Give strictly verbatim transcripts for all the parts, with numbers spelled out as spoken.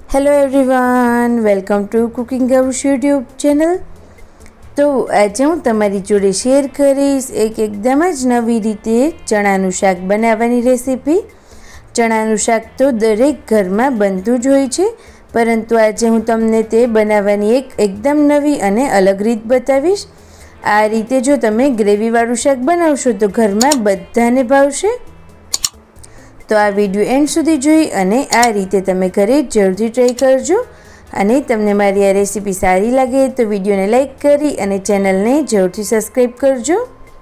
Hello everyone, welcome to cooking गौश YouTube channel. तो आज हूँ तमारी जोड़े शेर करीश एक एकदम ज नवी रीते चणानुं शाक बनाववानी रेसिपी। चणानुं शाक तो दरेक घर में बनतुं ज होय छे, परंतु आज हूँ तमने ते बनाववानी एक एकदम नवी अने अलग रीत बतावीश। आ रीते जो तमे ग्रेवीवाळुं शाक बनावशो तो घर में बधाने भावशे। तो आ विडियो एंड सुधी जोई अने आ रीते तमे घरे जरूरथी ट्राय करजो। अने तमने मारी आ रेसिपी सारी लागे तो विडियो ने लाइक करी अने चेनल ने जरूरथी सब्सक्राइब करजो।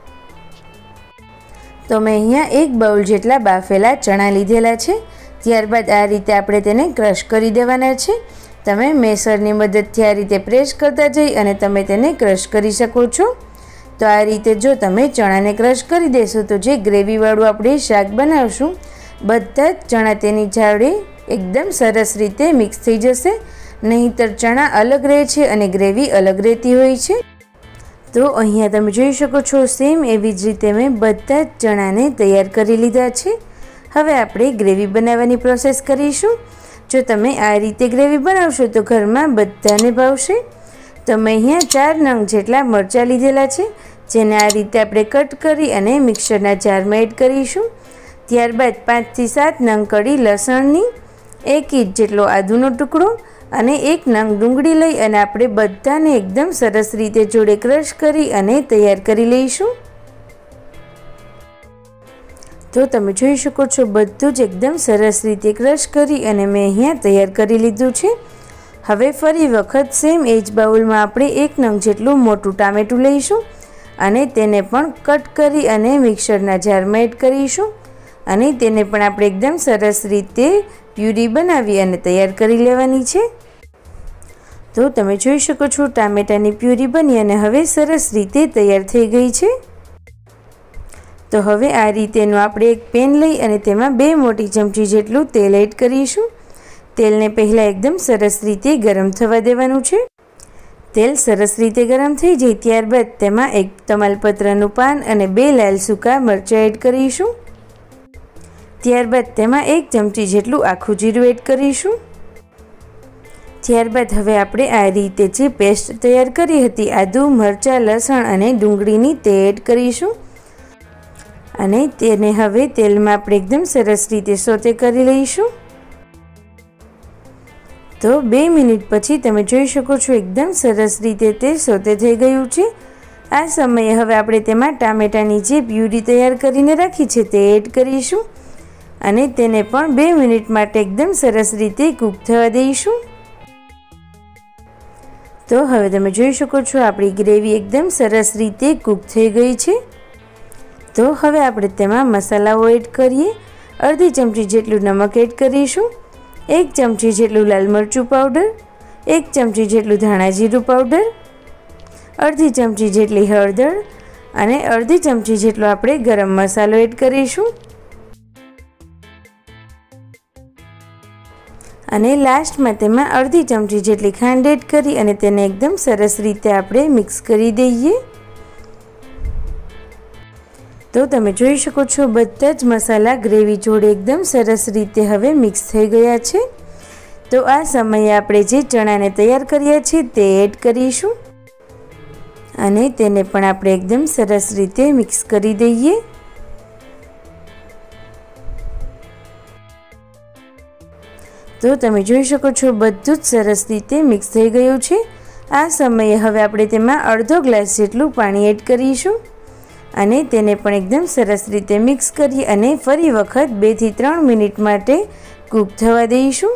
तो मैं अहींया एक बाउल जेटला बाफेला चना लीधेला छे। त्यारबाद आ रीते आपणे तेने क्रश करी देवाना छे। तमे मेसरनी मददथी आ रीते प्रेस करता जई अने तमे तेने क्रश करी शको छो। तो आ रीते जो तमे चणाने क्रश करी देशो तो जे ग्रेवीवाळुं आपणे शाक बनावशुं बधा ज चणा तेनी जाड़े एकदम सरस रीते मिक्स थई जशे। नहींतर चणा अलग रहे छे अने ग्रेवी अलग रहती होय छे। तो अहींया तमे जोई शको छो सेम एवी ज रीते मैं बधा ज चणाने तैयार करी लीधा छे। हवे आपणे ग्रेवी बनाववानी प्रोसेस करीशुं। जो तमे आ रीते ग्रेवी बनावशो तो घरमां बधाने भावशे। तो मैं अहींया चार नंग जेटला मरचा लीधेला छे, जेने आ रीते आपणे कट करी अने मिक्सरना जारमां एड करीशुं। त्यारबाद पांच थी सात नंग कड़ी लसणनी, एक इंच जेटलो आदुनो टुकड़ो अने एक नंग डूंगળી लई अने आपणे बधाने एकदम सरस रीते जोड़े क्रश करी अने तैयार करी लईशुं। तो तमे जोई शको छो बधुं ज एकदम सरस रीते क्रश करी अने मैं अहींया तैयार करी लीधुं छे। हवे फरी वखत सेम एज बाउल में आपणे एक नंग जेटलुं मोटुं टामेटुं लईशुं अने तेने पण कट करी अने मिक्सरना जारमां एड करीशुं अने तेने पण आपणे एकदम सरस रीते प्यूरी बनावी अने तैयार करी लेवानी छे। तो तमे जोई शको छो टामेटानी प्यूरी बनी अने हवे सरस रीते तैयार थई गई छे। तो हवे आ रीतेनो आपणे एक पेन लई अने तेमां बे मोटी चमची जेटलुं तेल एड करीशुं। तेलने पहेला एकदम सरस रीते गरम थवा देवानुं छे। तेल सरस रीते गरम थई जाय त्यारबाद तेमां एक तमालपत्रनुं पान अने बे लाल सूका मरचा एड करीशुं। त्यारबाद तेमां एक चमची जेटलुं आखुं जीरुं एड करीशुं। त्यारबाद हवे आपणे आ रीते जे पेस्ट तैयार करी हती आदु मरचा लसण अने डूंगळीनी ते एड करीशुं अने तेने हवे तेलमां आपणे एकदम सरस रीते सोते करी लईशुं। तो बे मिनिट पछी तमे जोई शको छो एकदम सरस रीते ते सोते थई गयुं छे। आ समये हवे आपणे तेमां टामेटानी जे प्यूरी तैयार करीने राखी छे ते एड करीशुं अने तेने पण बे मिनिट माटे एकदम सरस रीते कूक थवा दईशुं। तो हवे तमे जोई शको छो आपणी ग्रेवी एकदम सरस रीते कूक थई गई छे। तो हवे आपणे तेमां मसालाओ एड करीए। अर्धी चमची जेटलुं नमक एड करीशुं, एक चमची जेटलुं लाल मरचुं पाउडर, एक चमची जेटलुं धाणा जीरुं पाउडर, अर्धी चमची जेटली हळदर अने अर्धी चमची जेटलो आपणे गरम मसालो एड करीशुं अने लास्ट में तेमां अर्धी चमची जेटली खांड एड करी अने तेने एकदम सरस रीते आपणे मिक्स करी दईए। तो तमे जोई शको छो बधा ज मसाला ग्रेवी जोड़े एकदम सरस रीते हवे मिक्स थई गया छे। तो आ समये आपणे जे चणाने तैयार कर्या छे ते एड करीशुं अने तेने पण आपणे एकदम सरस रीते मिक्स करी दईए। तो तमे जोई शको छो बधुं ज सरस रीते मिक्स थई गयुं छे। आ समये हवे आपणे तेमां अर्धो ग्लास जेटलुं पाणी एड करीशुं अने तेने पण एकदम सरस रीते मिक्स करी अने फरी वखत बे थी त्रण मिनिट माटे कूक थवा दईशुं।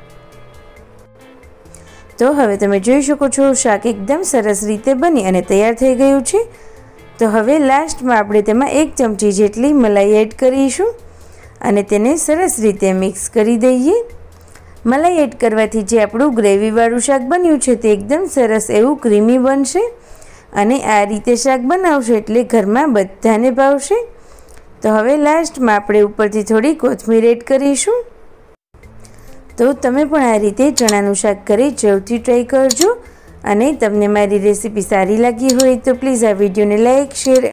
तो हवे तमे जोई शको छो शाक एकदम सरस रीते बनी अने तैयार थई गयुं छे। तो हवे लास्ट में आपणे तेमां एक चमची जेटली मलाई एड करीशुं अने तेने सरस रीते मिक्स करी दईए। मलाई एड करवाथी जे आपणुं ग्रेवीवाळुं शाक बन्युं छे ते एकदम सरस एवुं क्रीमी बनशे अने आ रीते शाक बनावशो एटले घरमां बधाने भावशे। तो हवे लास्ट में आपणे उपरथी थोड़ी कोथमीर एड करीशुं। तो तमे पण आ रीते चणानुं शाक घरे जरूरथी ट्राय करजो अने तमने मारी रेसिपी सारी लागी होय तो प्लीज आ विडियोने लाइक शेर